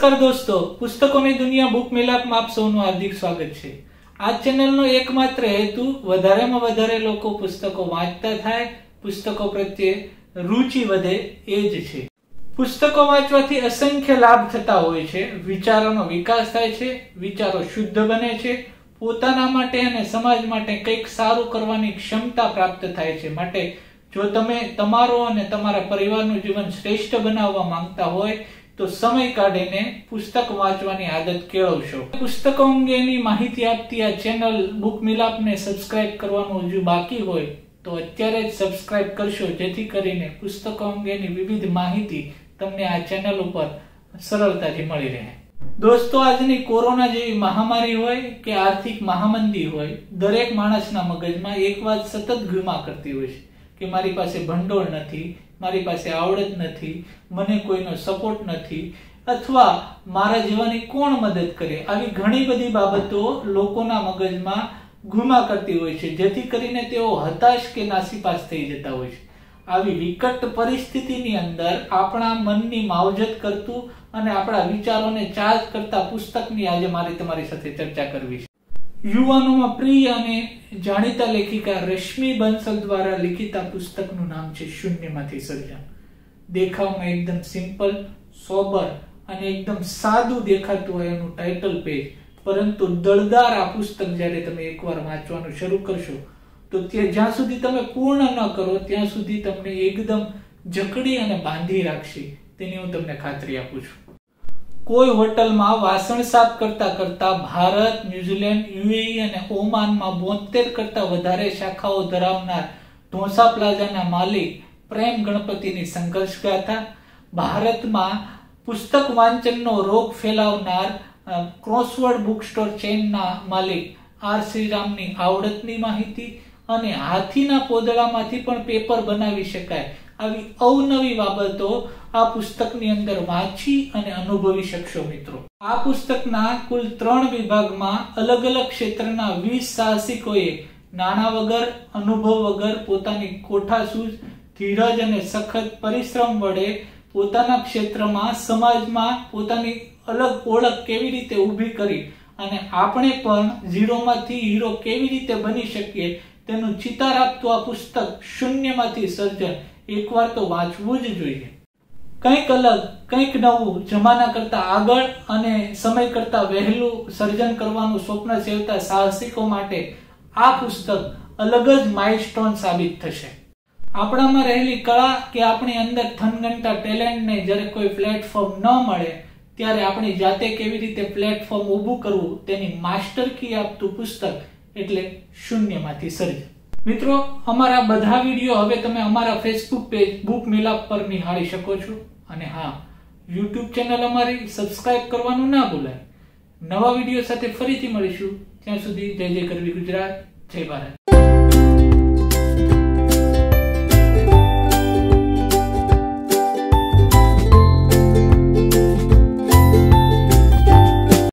नमस्कार दोस्तों, पुस्तकों की दुनिया बुक मिलाप में आप सबनु हार्दिक स्वागत है। आ चेनल नो एकमात्र हेतु वधारेमां वधारे लोको पुस्तकों वांचता थाय, पुस्तकों प्रत्ये रुचि वधे ए ज छे। पुस्तकों वांचवाथी असंख्य लाभ थता होय छे। विचारोनो विकास थाय छे, विचारो शुद्ध बने छे, पोताना माटे अने समाज माटे कंईक सारू करवानी क्षमता प्राप्त थाय छे। माटे जो तमे तमारो अने तमारा परिवारनुं जीवन श्रेष्ठ बनाववा मांगता होय तो समय काढीने पुस्तक वांचवानी आदत केळवशो। पुस्तकों अंगेनी माहिती आपती आ चेनल बुक मिलाप ने सब्सक्राइब करवानुं हजू बाकी होय तो अत्यारे ज सब्सक्राइब करशो, जेथी करीने पुस्तकों अंगेनी विविध माहिती तमने आ चेनल उपर सरलताथी मळी रहे। दोस्तों, आजनी कोरोना जेवी महामारी होय के आर्थिक महामंदी होय, दरेक माणसना मगजमां एक वात सतत घुमा करती होय छे के मारी पासे भंडोळ नथी, मारी पासे आवडत नथी, मने कोईनो सपोर्ट नथी, अथवा मारा जेवानी कोण मदद करे। आवी घणी बधी बाबतो लोकोना मगजमां घुमा करती होय छे, जेथी करीने तेओ हताश के नासीपास थई जता होय छे। आवी विकट परिस्थितिनी अंदर आपणा मननी मावजत करतुं अने आपणा विचारोने चार्ज करता पुस्तकनी आज मारे तमारी साथे चर्चा करवी छे। युवानोमां प्रिय अने जाणीता लेखिका रश्मि बंसल द्वारा लिखित आ पुस्तकनुं नाम छे शून्यमांथी सर्जन। देखावमां एकदम सिंपल, सोबर अने एकदम सादुं देखातुं होय एनुं टाइटल पेज, परंतु दळदार आ पुस्तक ज्यारे तमे एकवार वांचवानुं शरू करशो तो ज्यां सुधी तमे पूर्ण न करो त्यां सुधी तमने एकदम जकड़ी अने बांधी राखशे, तेनी हुं तमने खातरी आपुं छुं। कोई होटल में वासण साफ करता करता भारत, न्यूजीलैंड, यूएई अने ओमान में 72 करता वधारे शाखाओं धरावनार ढोसा प्लाजाना मालिक प्रेम गणपतिनी संघर्ष गाथा, भारत में पुस्तक वांचननो रोग फैलावनार क्रॉसवर्ड बुक स्टोर चेनना मालिक आर श्रीरामनी आवडतनी माहिती अने हाथीना पोदळामांथी पण पेपर बनावी शकाय આવી અવનવી બાબતો આ પુસ્તકની અંદર વાંચી અને અનુભવી શકશો। મિત્રો, આ પુસ્તકના કુલ 3 વિભાગમાં અલગ અલગ ક્ષેત્રના 20 સાહસિકોએ નાણા વગર, અનુભવ વગર પોતાની કોઠાસૂઝ, ધીરજ અને સખત પરિશ્રમ વડે પોતાના ક્ષેત્રમાં સમાજમાં પોતાની અલગ ઓળખ કેવી રીતે ઊભી કરી અને આપણે પણ ઝીરોમાંથી હીરો કેવી રીતે બની શકીએ તેનું ચિતાર આપતું આ પુસ્તક શૂન્યમાંથી સર્જન एक बार तो वांचवू ज जोईए। कंईक अलग, कंईक नवुं, जमाना करता आगळ अने समय करता वहेलुं सर्जन करवानुं स्वप्न सेवता साहसिको माटे आ पुस्तक अलग ज माइलस्टोन साबित थशे। आपणामां रहेली कला के आपणी अंदर थनगंटा टेलेंट ने ज्यारे कोई प्लेटफॉर्म न मळे त्यारे आपणी जाते केवी रीते प्लेटफॉर्म ऊभुं करवुं तेनी मास्टर की आपतुं पुस्तक एटले शून्यमांथी सर्जन। मित्रों, अमारा बधा विडियो हवे तमे अमारा फेसबुक पेज बुक मिलाप पर निहाળી શકો છો અને હા, YouTube ચેનल અમારી સબસ્ક્રાઇબ કરવાનું ના ભૂલાય। નવા વિડિયો સાથે ફરીથી મળીશું, ત્યાં સુધી જય જય ગરવી ગુજરાત, જય ભારત।